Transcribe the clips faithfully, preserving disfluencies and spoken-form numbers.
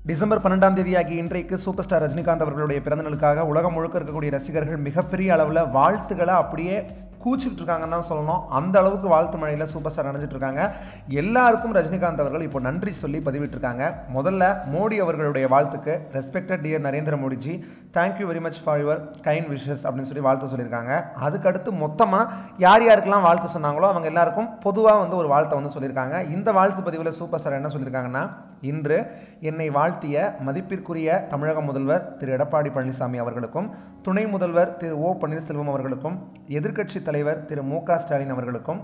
December பன்னெண்டாம் தேதியாகிய இன்றைக்கு super star Rajinikanth அவர்களுடைய பிறந்த நாளுக்காக உலகம் முழுக்க இருக்கக்கூடிய ரசிகர்கள் மிகப்பெரிய அளவில் வாழ்த்துக்களை அப்படியே கூச்சிட்டு இருக்காங்கன்னு தான் சொல்லணும். அந்த அளவுக்கு வாழ்த்து மழையில் சூப்பர் ஸ்டார் நினைச்சிட்டு இருக்காங்க. எல்லாருக்கும் ரஜினிகாந்த் அவர்கள் இப்போ நன்றி சொல்லி பதிவிட்டிருக்காங்க. முதல்ல மோடி அவர்களுடைய வாழ்த்துக்கு respected dear Narendra Modiji, thank you very much for your kind wishes அப்படின்னு சொல்லி வாழ்த்து சொல்லியிருக்காங்க. அதுக்கடுத்து மொத்தமாக யார் யாருக்கெல்லாம் வாழ்த்து சொன்னாங்களோ அவங்க எல்லாருக்கும் பொதுவாக வந்து ஒரு வாழ்த்தை வந்து சொல்லியிருக்காங்க. இந்த வாழ்த்து பதிவில் சூப்பர் ஸ்டார் என்ன சொல்லியிருக்காங்கன்னா, இன்று என்னை வாழ்த்திய மதிப்பிற்குரிய தமிழக முதல்வர் திரு எடப்பாடி பழனிசாமி அவர்களுக்கும், துணை முதல்வர் திரு ஓ பன்னீர்செல்வம் அவர்களுக்கும், எதிர்க்கட்சி தலைவர் திரு மு க ஸ்டாலின் அவர்களுக்கும்,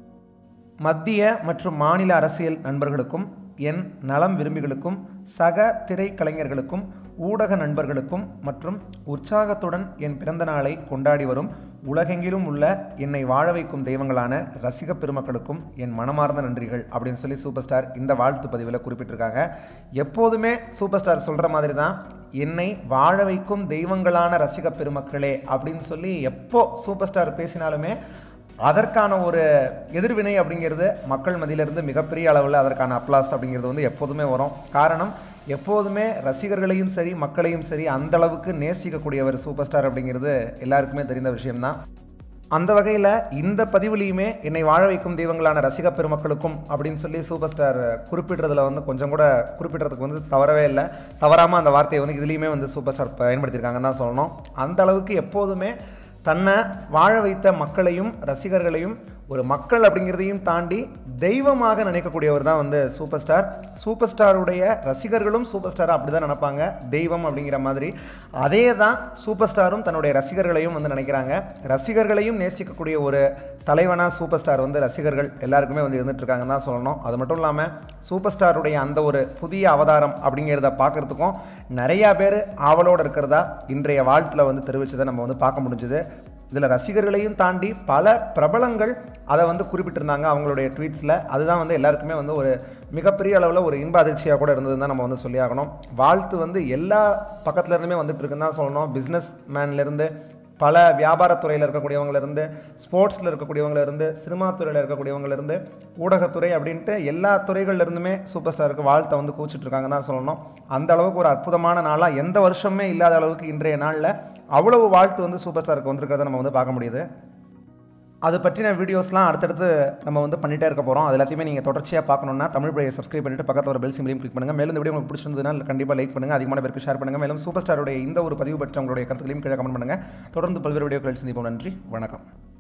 மத்திய மற்றும் மாநில அரசியல் நண்பர்களுக்கும், என் நலம் விரும்பிகளுக்கும், சக திரைக்கலைஞர்களுக்கும், ஊடக நண்பர்களுக்கும் மற்றும் உற்சாகத்துடன் என் பிறந்த நாளை கொண்டாடி வரும் உலகெங்கிலும் உள்ள என்னை வாழ வைக்கும் தெய்வங்களான ரசிக பெருமக்களுக்கும் என் மனமார்ந்த நன்றிகள் அப்படின்னு சொல்லி சூப்பர் ஸ்டார் இந்த வாழ்த்து பதிவில் குறிப்பிட்டிருக்காங்க. எப்போதுமே சூப்பர் ஸ்டார் சொல்கிற மாதிரி தான், என்னை வாழ வைக்கும் தெய்வங்களான ரசிக பெருமக்களே அப்படின்னு சொல்லி எப்போ சூப்பர் ஸ்டார் பேசினாலுமே அதற்கான ஒரு எதிர்வினை அப்படிங்கிறது மக்கள் மத்தியிலிருந்து மிகப்பெரிய அளவில் அதற்கான அப்ளாஸ் அப்படிங்கிறது வந்து எப்போதுமே வரும். காரணம், எப்போதுமே ரசிகர்களையும் சரி மக்களையும் சரி அந்த அளவுக்கு நேசிக்கக்கூடியவர் சூப்பர் ஸ்டார் அப்படிங்கிறது எல்லாருக்குமே தெரிந்த விஷயம்தான். அந்த வகையில் இந்த பதிவுலையுமே என்னை வாழ வைக்கும் தெய்வங்களான ரசிக பெருமக்களுக்கும் அப்படின்னு சொல்லி சூப்பர் ஸ்டார் குறிப்பிடுறதுல வந்து கொஞ்சம் கூட குறிப்பிடுறதுக்கு வந்து தவறவே இல்லை. தவறாமல் அந்த வார்த்தையை வந்து இதுலேயுமே வந்து சூப்பர் ஸ்டார் பயன்படுத்தியிருக்காங்கன்னு தான் சொல்லணும். அந்த அளவுக்கு எப்போதுமே தன்னை வாழ வைத்த மக்களையும் ரசிகர்களையும் ஒரு மக்கள் அப்படிங்கிறதையும் தாண்டி தெய்வமாக நினைக்கக்கூடியவர் தான் வந்து சூப்பர் ஸ்டார். சூப்பர் ஸ்டாருடைய ரசிகர்களும் சூப்பர் ஸ்டாரை அப்படி தான் நினைப்பாங்க, தெய்வம் அப்படிங்கிற மாதிரி. அதே தான் சூப்பர் ஸ்டாரும் தன்னுடைய ரசிகர்களையும் வந்து நினைக்கிறாங்க. ரசிகர்களையும் நேசிக்கக்கூடிய ஒரு தலைவனாக சூப்பர் ஸ்டார் வந்து ரசிகர்கள் எல்லாருக்குமே வந்து இருந்துகிட்ருக்காங்கன்னு தான் சொல்லணும். அது மட்டும் இல்லாமல் சூப்பர் ஸ்டாருடைய அந்த ஒரு புதிய அவதாரம் அப்படிங்கிறத பார்க்குறதுக்கும் நிறையா பேர் ஆவலோடு இருக்கிறதா இன்றைய வாழ்த்தில் வந்து தெரிவித்ததை நம்ம வந்து பார்க்க முடிஞ்சுது. இதில் ரசிகர்களையும் தாண்டி பல பிரபலங்கள் அதை வந்து குறிப்பிட்டிருந்தாங்க அவங்களுடைய ட்வீட்ஸில். அதுதான் வந்து எல்லாருக்குமே வந்து ஒரு மிகப்பெரிய அளவில் ஒரு இன்ப அதிர்ச்சியாக கூட இருந்ததுன்னு தான் நம்ம வந்து சொல்லி ஆகணும். வாழ்த்து வந்து எல்லா பக்கத்துலேருந்துமே வந்துட்டு இருக்குன்னு தான் சொல்லணும். பிஸ்னஸ் மேன்லேருந்து, பல வியாபாரத்துறையில் இருக்கக்கூடியவங்களிருந்து, ஸ்போர்ட்ஸில் இருக்கக்கூடியவங்களிருந்து, சினிமா துறையில் இருக்கக்கூடியவங்களிருந்து, ஊடகத்துறை அப்படின்ட்டு எல்லா துறைகள்லேருந்துமே சூப்பர் ஸ்டாருக்கு வாழ்த்தை வந்து கூச்சிட்டு இருக்காங்கன்னு தான் சொல்லணும். அந்த அளவுக்கு ஒரு அற்புதமான நாளாக எந்த வருஷமே இல்லாத அளவுக்கு இன்றைய நாளில் அவ்வளவு வாழ்த்து வந்து சூப்பர் ஸ்டாருக்கு வந்திருக்கிறத நம்ம வந்து பார்க்க முடியுது. அது பற்றின வீடியோஸ்லாம் அடுத்தடுத்து நம்ம வந்து பண்ணிகிட்டே இருக்க போகிறோம். அது எல்லாத்தையுமே நீங்கள் தொடர்ச்சியாக பார்க்கணுன்னா தமிழ் பிரையை சப்ஸ்கிரைப் பண்ணிட்டு பக்கத்தில் ஒரு பெல் சிம்லையும் கிளிக் பண்ணுங்கள். மேலும் இந்த வீடியோ உங்களுக்கு பிடிச்சிருந்ததுன்னா கண்டிப்பாக லைக் பண்ணுங்கள், அதிகமான பேருக்கு ஷேர் பண்ணுங்கள். மேலும் சூப்பர் ஸ்டாருடைய இந்த ஒரு பதிவு பற்றி உங்களுடைய கருத்துக்களையும் கீழே கமெண்ட் பண்ணுங்கள். தொடர்ந்து பல்வேறு வீடியோக்கள் சந்திப்போம். நன்றி, வணக்கம்.